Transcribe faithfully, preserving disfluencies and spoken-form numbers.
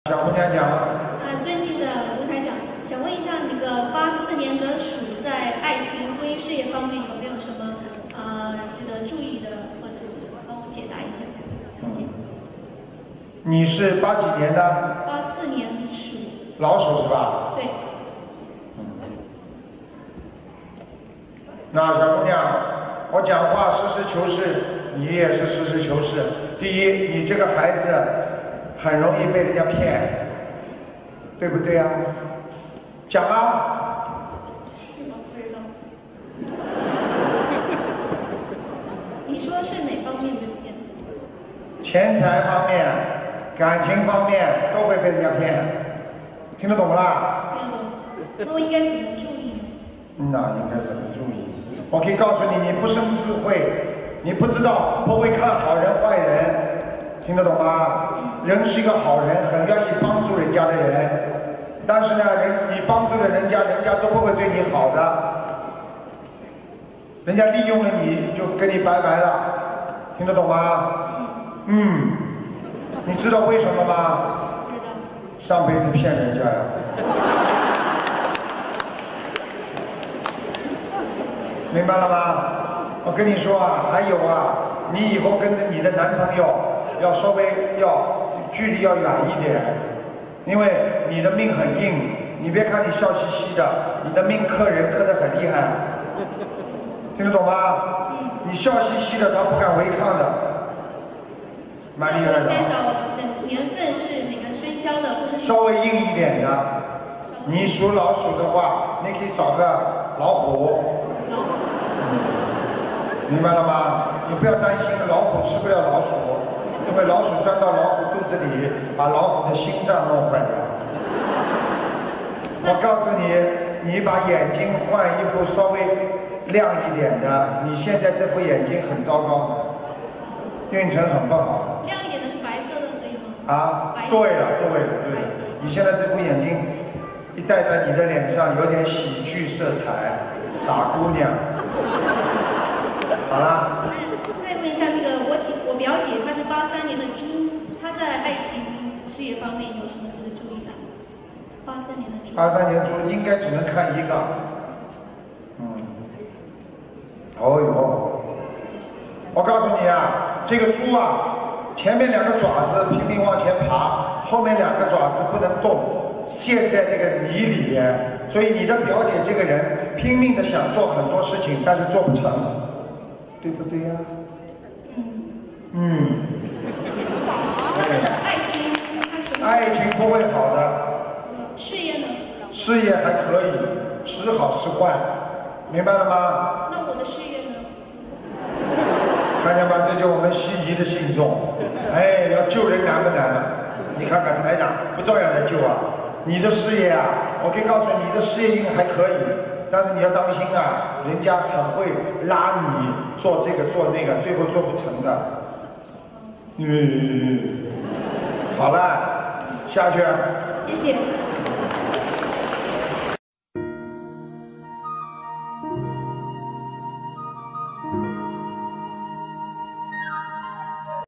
小姑娘讲。 呃，尊敬的卢台长，想问一下，那个八四年的鼠在爱情、婚姻、事业方面有没有什么呃值得注意的，或者是帮我解答一下？谢谢。 你是八几年的？ 八四年鼠。 老鼠是吧？ 对。 那小姑娘，我讲话实事求是，你也是实事求是。第一，你这个孩子很容易被人家骗，对不对啊？讲啊。 是吗？不知道。你说是哪方面被骗？ 钱财方面、感情方面都会被人家骗，听得懂不啦？ 听得懂。那我应该怎么注意呢？ 那应该怎么注意？我可以告诉你，你不生智慧，你不知道，不会看好人坏人，听得懂吗？人是一个好人，很愿意帮助人家的人，但是呢，人你帮助了人家，人家都不会对你好的，人家利用了你就跟你拜拜了，听得懂吗？嗯，你知道为什么吗？上辈子骗人家呀。明白了吗？我跟你说啊，还有啊，你以后跟你的男朋友要稍微要距离要远一点，因为你的命很硬，你别看你笑嘻嘻的，你的命克人克得很厉害，听得懂吗？你笑嘻嘻的，他不敢违抗的，蛮厉害的。 应该找哪年份是哪个生肖的，或者稍微硬一点的。你属老鼠的话，你可以找个老虎。明白了吗？你不要担心，老虎吃不了老鼠，因为老鼠钻到老虎肚子里，把老虎的心脏弄坏了。我告诉你，你把眼睛换一副稍微亮一点的，你现在这副眼睛很糟糕的，运程很不好。 亮一点的是白色的，可以吗？ 啊，对了，对了，对了，你现在这副眼睛一戴在你的脸上，有点喜剧色彩，傻姑娘。好啦。 再问一下，那个我姐，我表姐她是八三年的猪，她在爱情事业方面有什么值得注意的？八三年的猪。 八三年猪应该只能看一个。嗯。哦哟，我告诉你啊，这个猪啊，前面两个爪子拼命往前爬，后面两个爪子不能动，陷在这个泥里面。所以你的表姐这个人拼命的想做很多事情，但是做不成。对不对呀？嗯。 他们的爱情， 爱情不会好的。 事业呢？ 事业还可以，时好时坏，明白了吗？ 那我的事业呢？ 看见吗？这就是我们西医的信众。哎，要救人难不难呢？你看看台长不照样在救啊？你的事业啊，我可以告诉你，你的事业运还可以。但是你要当心啊，人家很会拉你做这个做那个，最后做不成的。嗯，好了，下去。 谢谢。